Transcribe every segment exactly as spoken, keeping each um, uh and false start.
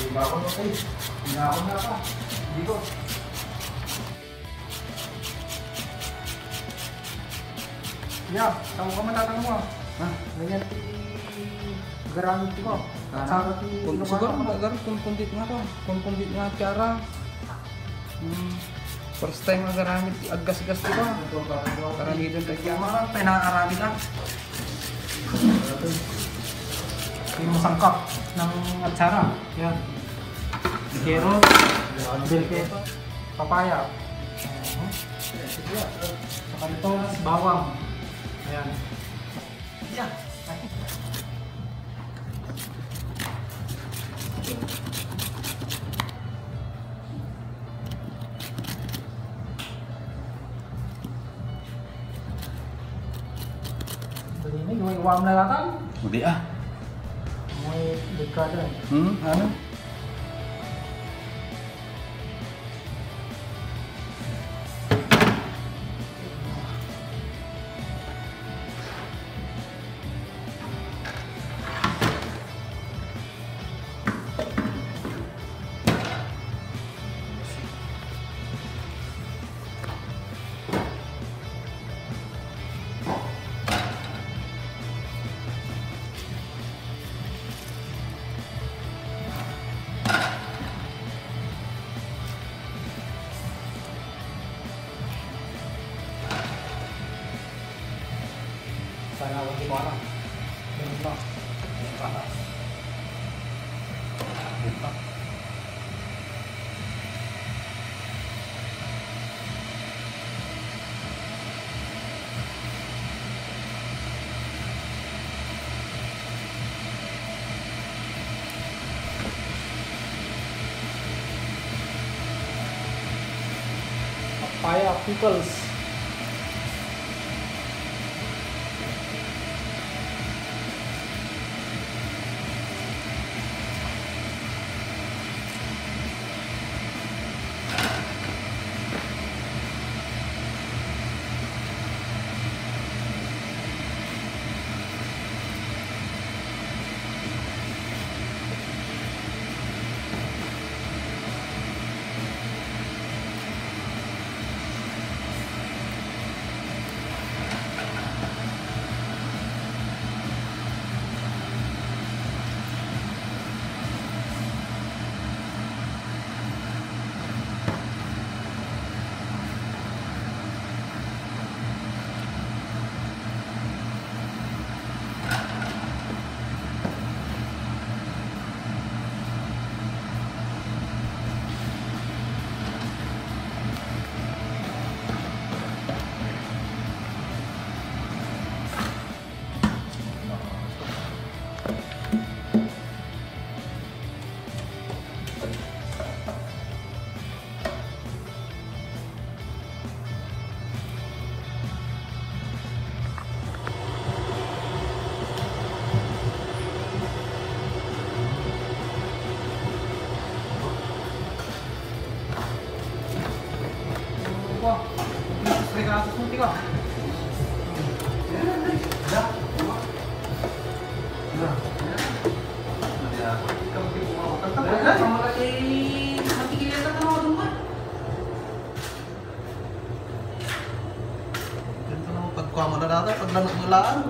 Hindi ba ako na kayo? Hindi na ako na pa. Hindi ko. Yeah, tahu ka man tatang mo. Ha? Ganyan ti garanti ko. Saka ti Kung siguro magar kung kundit nga ko. Kung kundit nga cara. Hmm. First time nga garamit aggas-gas ko. Karamihan tayo kaya mga pinakakarami lang. yung masangkap ng atsara. Yan. Carrot, bell pepper, papaya. Saka ito, bawang. Ayan. Yan. Ini yung iwam na latang. Hindi ah. May dekada. Hmm, ano? Sana ako di ko alam. Ganun ba? Para. Ganun. Papaya pickles. Wah, ini kasus nanti kok. Ya, nah, ya, kamu tipu mau tetap ya, sama lagi nanti kelihatan sama rumah. Ito naman pagkuha mo na natin, pag nanagmulaan.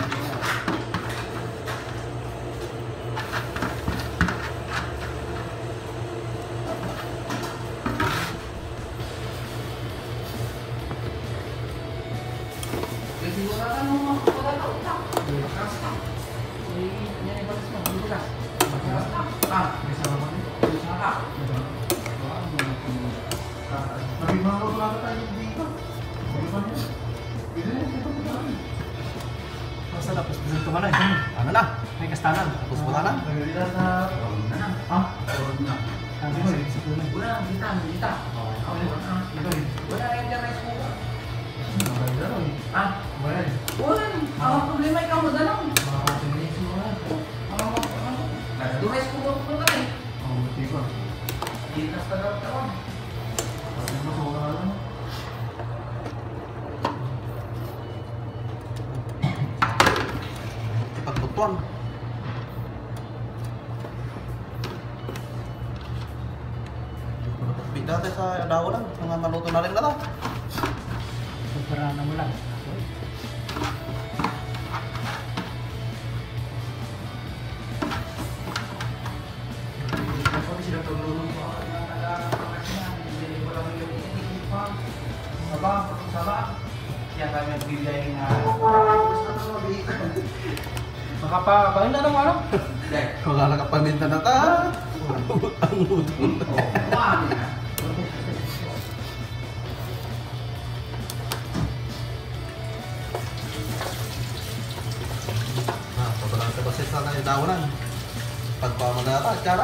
Masa tapos dito ka na eh. Ano na? May kastanan. Tapos wala na? Ah? Sabi mo eh, sa puno. Wala, kita, kita. Ito eh. Wala rin dyan rice cooker. Ah? Wala eh. Wala. Ang problema ikaw mo dalang. Makakasinis mo na. Do rice cooker ko na eh. Oo, buti ko. Hindi na sa daw tawag. Sabi mo, soka ka lang. Pagtutuan. dati sa dawanan, mga maluto na rin na to. Pagparana mo lang. Aba, sama. Yan kami nagbibigay na Makapabahin na naman ano? Wala ka paminta na ta. Ang udon. Ah, pabalang sa basit sa tayo dawanan. Pagpama na ta, cara.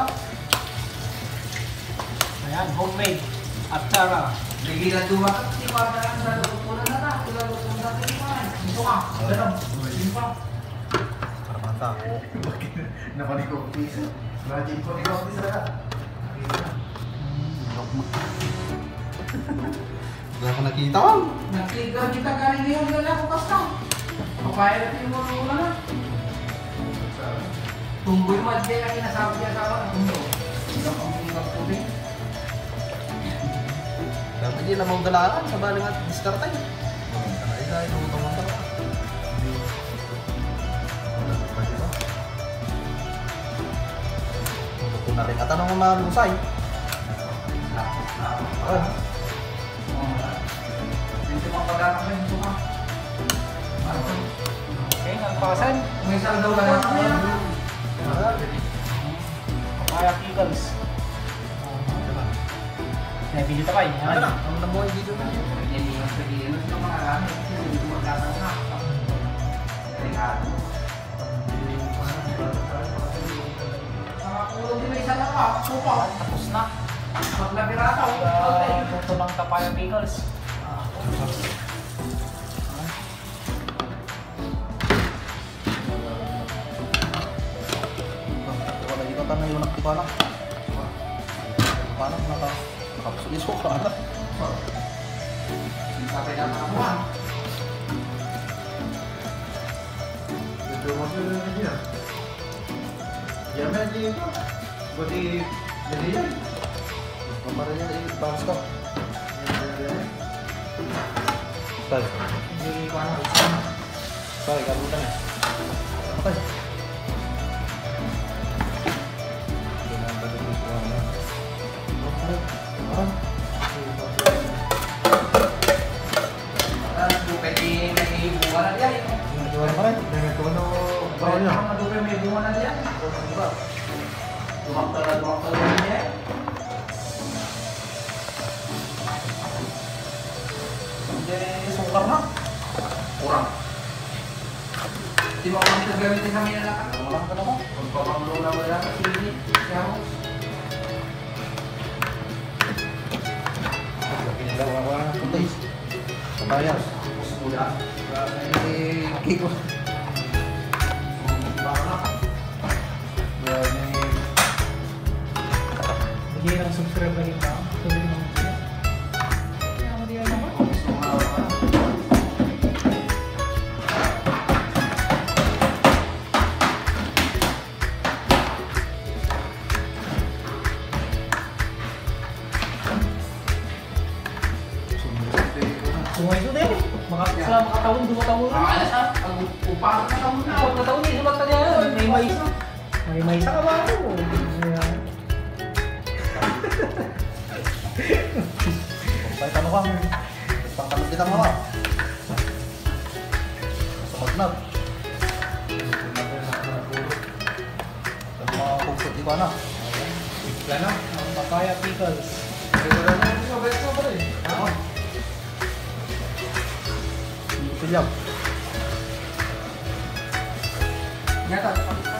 Ayan, homemade. Atsara. Nagilan duma ka, si Pagdaan sa lutunan na na. Kula lutunan na rin naman. Ito ka, ganun. Limpa. Para manta. Napanik ko, please. Imagine ko, ikaw, please, na. Wala ka nakita man. Nakligaw kita galing ngayon na lang, bukas na. Papaya natin yung mga ulan na. Tunggoy mo, di ka kinasabi niya sa akin. Tunggo. Hindi ang pangkinig tubig. Dapat hindi na mong galaan sa baling at diskartay. Kanay dahil nung tumang ka. Kung na rin at anong malusay. Oh. Hindi mo pagkakang mo yung suka. Okay, nagpasan. May isang daw lang ako yan. Kaya pickles. Nabili pa kayo. Ano na? Ang namuha yung video na. Hindi yung sabihin mo sa mga gamit. Hindi mo magkakang na. Delikado. Nakakulog din may isa na pa. Supa. Tapos na. Maglabirata. Luto ng kapaya pickles. Wala dito ka na yung nakapalak. Nakapalak na ka. Nakapasuliso ka na. Sampai dapat kamuan. Ito mo sila na niya. Yan na dito. Buti naliyan. Kamara niya yung bounce ka. Tay. Hindi ko ano. Tay, kabutan eh. Tay. Pwede may bunga na diyan. Pwede may bunga na diyan. Dumaktal na dumaktal na diyan. Hindi sukar na. Kurang. Di ba kung ito gamitin sa mga lakad? Wala ka naman. Kung pamamlo na wala ka, sige. Kaya mo. Pinalaw ako na. Puntay. Kabayas. Udah. Ini kiko. Hindi lang subscribe lagi pa. Tuloy naman siya. Kaya mo diyan naman. Sumay ito din. Maka sa makataon, dua taon. Alas na. Pag-upang na taon na. Pag nataon din, sumat na niya. May mais. May mais ka ba ako? Ayan. Pay tanong ka. Pangkalit kita mga. Sa magnab. Mga kuksot di ba na? Yan na, ang papaya pickles. Silyap. Nyata.